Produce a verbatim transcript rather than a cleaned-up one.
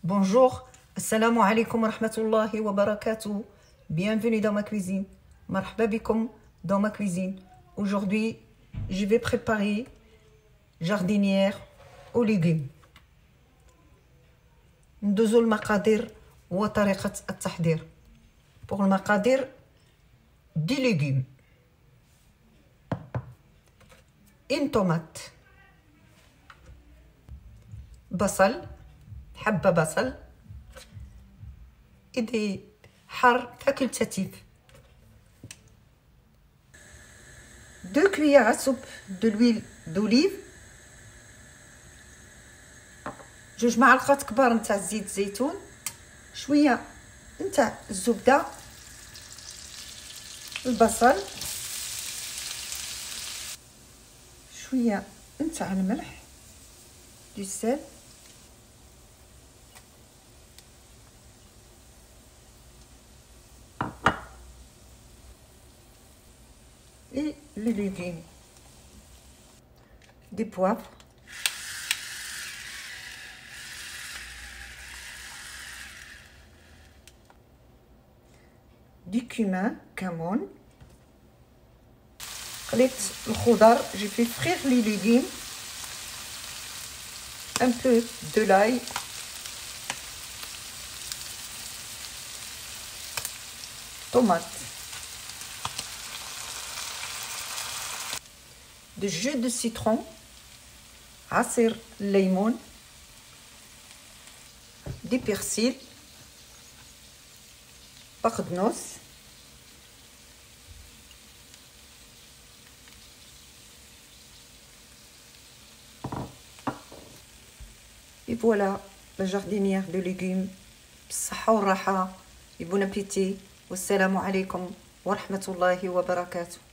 Bonjour, assalamu alaikum wa rahmatullahi wa barakatuh. Bienvenue dans ma cuisine. Marhaba bikum dans ma cuisine. Aujourd'hui, je vais préparer jardinière aux légumes. ندوزو المقادير وطريقة التحضير. Pour المقادير دي légumes. Une tomate. بصل، حبة بصل، إدي حار facultatif. deux cuillères à soupe de l'huile d'olive. جوج معلقات كبار نتاع زيت الزيتون. شوية نتاع الزبدة، البصل، شوية نتاع الملح، دو سيل، et les légumes, des poivres, du cumin, كمون. قليت الخضر. j'ai fait frire les légumes, un peu de l'ail, tomate, de jus de citron, عصير الليمون, du persil, بقدونس, et voilà la jardinière de légumes. بالصحة والراحة. et bon appétit. والسلام عليكم ورحمة الله وبركاته.